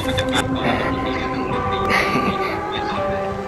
มันจะปัดก่อนตีมันตีไม่สน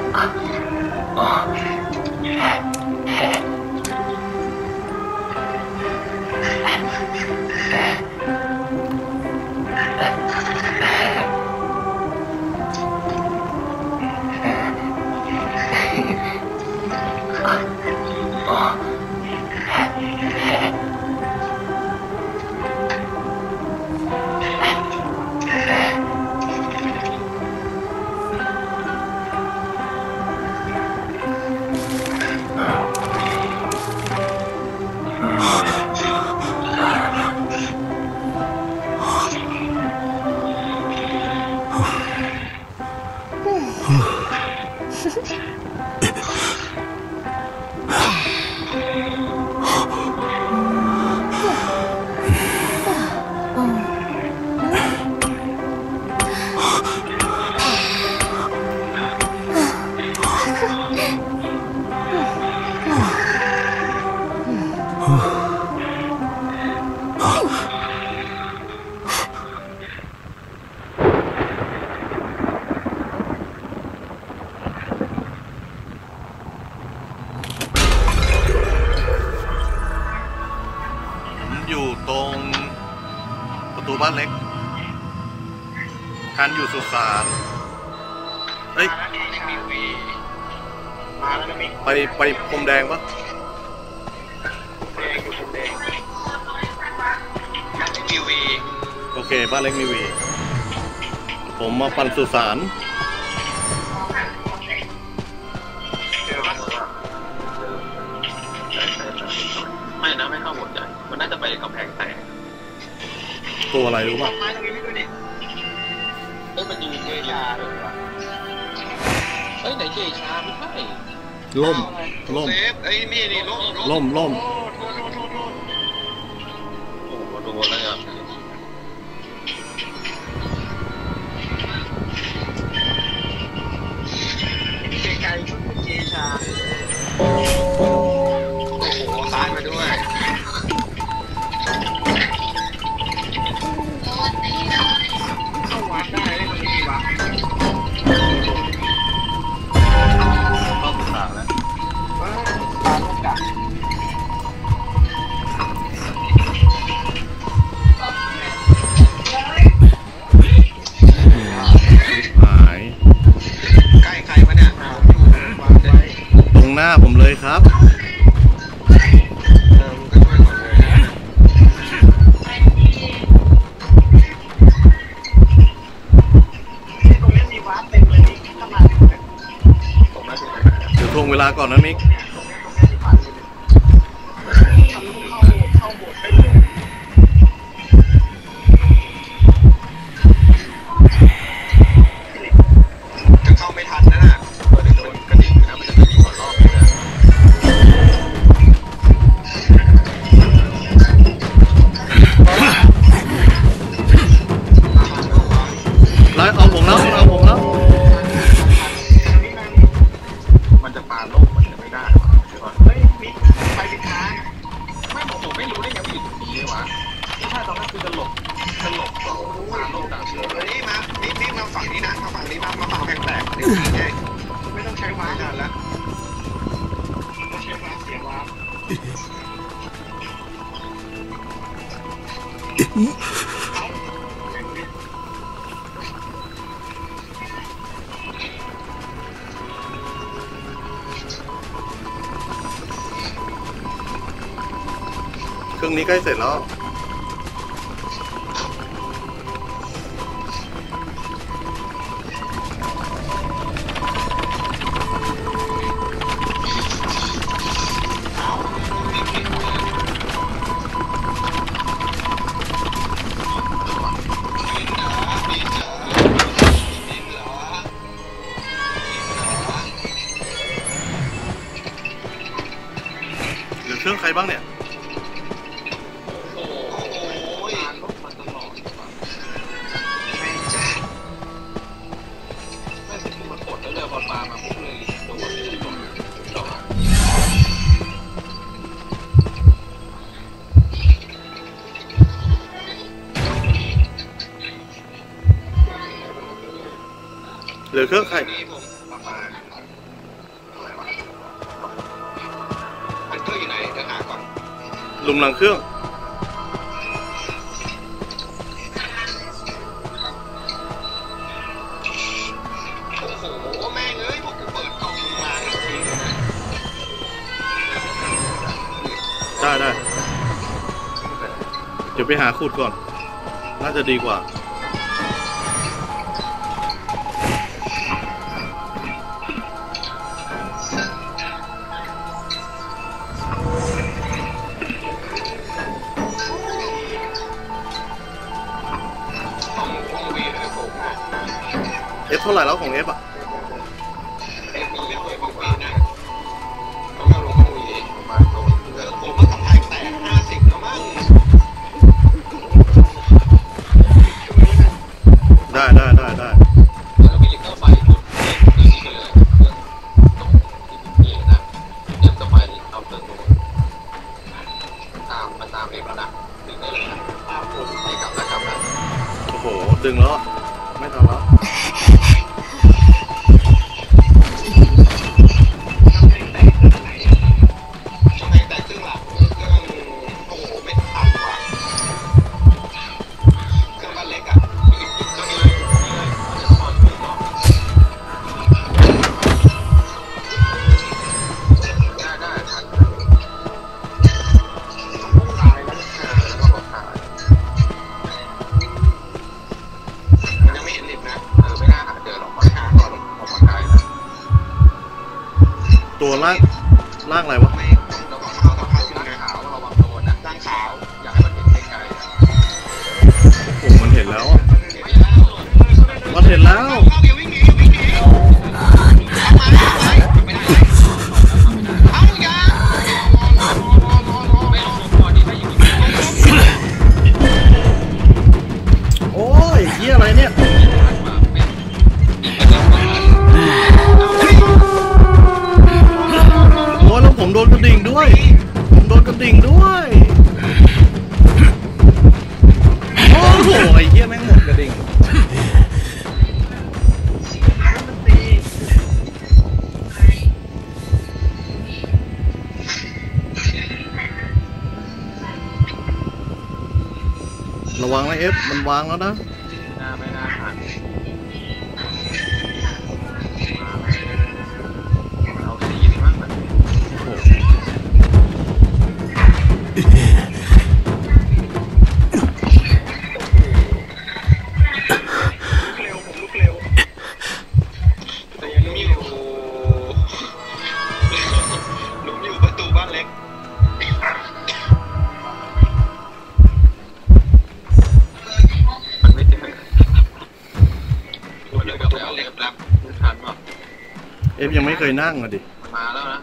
อยู่ตรงประตูบ้านเล็กการอยู่สุสานเฮ้ยไปพรมแดงปะโอเคบ้านเล็กมีวีผมมาปั่นสุสานไม่นะไม่เข้าหมดใจมันน่าจะไปกำแพงแตกตัวอะไรรู้ป่ะมันยิงเจชาเลยวะไหนเจชาไม่ใช่ล่มเซฟนี่ล่มโอ้โหโดนแล้วอ่ะไกลชุดเจชาโอ้โหตายมาด้วยเข้าวัดได้เลยมันมีวัดเข้าขาแล้วตาลูกกัดหายใกล้ใครวะเนี่ยตรงหน้าผมเลยครับเดี๋ยวทวงเวลาก่อนนะมิกจะเข้าไม่ทันนะเดี๋ยวโดนกระดิ่งนะมันจะกระดิ่งก่อนรอบเลยนะไล่เอาผมแล้วมันจะปาโลกมันจะไม่ได้ใช่ป่ะเฮ้ยมิกไปผิดทางไม่ผมไม่รู้ได้ไงว่าอยู่ตรงนี้เลยวะถ้าตอนนั้นคือจะหลบก็ปาโลกดังเฮ้ยมามิกมาฝั่งนี้นะมาฝั่งนี้มาฝั่งแพงแตกนี่ไงไม่ต้องใช้ไม้กันแล้วใช้ไม้เสียว่าเครื่องนี้ใกล้เสร็จแล้วเหลือเครื่องใครบ้างเนี่ยเหลือเครื่องใครนี่ผมประมาณอะไรวะมันเครื่องอยู่ไหนเดี๋ยวหาก่อนลุมหลังเครื่องโอ้โหแม่งเอ้ยพวกกูเปิดกล่องมาทันทีเลยนะได้เดี๋ยวไปหาขุดก่อน น่าจะดีกว่าห้องวีเลยผมนะ F เท่าไหร่แล้วของ F อ่ะเอ็มมีเรื่องเลยห้องวีนะเขามาลงห้องวีผมมาตรงผมมาทำทางแตก50แล้วมั้งได้แล้วมีเหล็กเข้าไฟจุดนี้ไปเลยเครื่องตรงที่นะเดี๋ยวจะไปเอาเติมตรงตามเอ็มแล้วนะถึงได้เลยนะตามผมให้กลับนะโอ้โห ดึงแล้วอะไม่ทันแล้วช่องแตกครึ่งหลังเครื่องโอ้โหไม่ต่ำกว่าเครื่องบ้านเล็กอ่ะก็นี่เลยพอช่วยต่อได้ทันตายแล้วแล้วก็ตายมันยังไม่เห็นลิฟต์นะไม่น่าหาเจอหรอกมาหาก่อนออกมาไกลนะตัวล่างอะไรวะไม่ระวังเขาต้องพักด้านขาวระวังโดนนะด้านขาวอยากให้มันเห็นไกลๆนะโอ้โหมันเห็นแล้วอะมันเห็นแล้วเอาอย่าวิ่งหนีอย่าวิ่งหนีเอามาเอาไว้ไม่ได้เอาอย่าไม่ลงก่อนดีถ้าอย่างนี้โอ้ยเหี้ยอะไรเนี่ย โอ้ยแล้วผมโดนกระดิ่งด้วย ผมโดนกระดิ่งด้วย โอ้โหไอ้เหี้ยแม่งหมดกระดิ่ง ระวังนะเอฟมันวางแล้วนะไม่น่าผ่านเอาสีมากแบบโอ้โหเร็วผมลุกเร็วแต่ยังลุกอยู่ลุกอยู่ประตูบ้านเล็กมันไม่เจอลุกอยู่ประตูบ้านเล็กรับทันป่ะเอฟยังไม่เคยนั่งอะดิมาแล้วนะ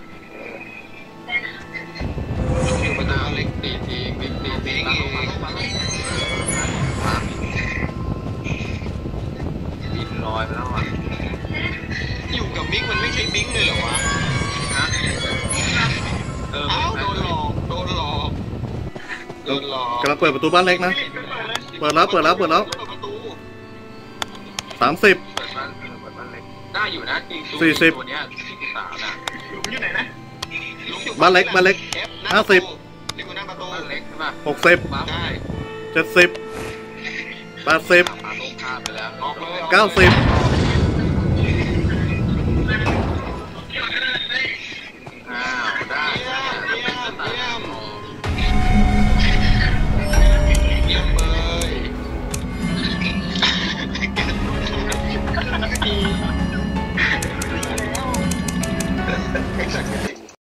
ลุกอยู่ประตูบ้านเล็กตีทีบิ๊กตีทีมาลงบินลอยไปแล้วอ่ะอยู่กับบิ๊กมันไม่ใช่บิ๊กเลยเหรอวะฮะเอ้าโดนหลอกกำลังเปิดประตูบ้านเล็กนะ เปิดแล้วประตู 30 เปิดบ้านเล็กได้อยู่นะจริงตัวเนี้ย43น่ะอยู่ไหนนะบ้านเล็ก 50 นี่คือหน้าประตูบ้านเล็กใช่ป่ะ 60 ได้ 70 80 ปาลงคาไปแล้ว 90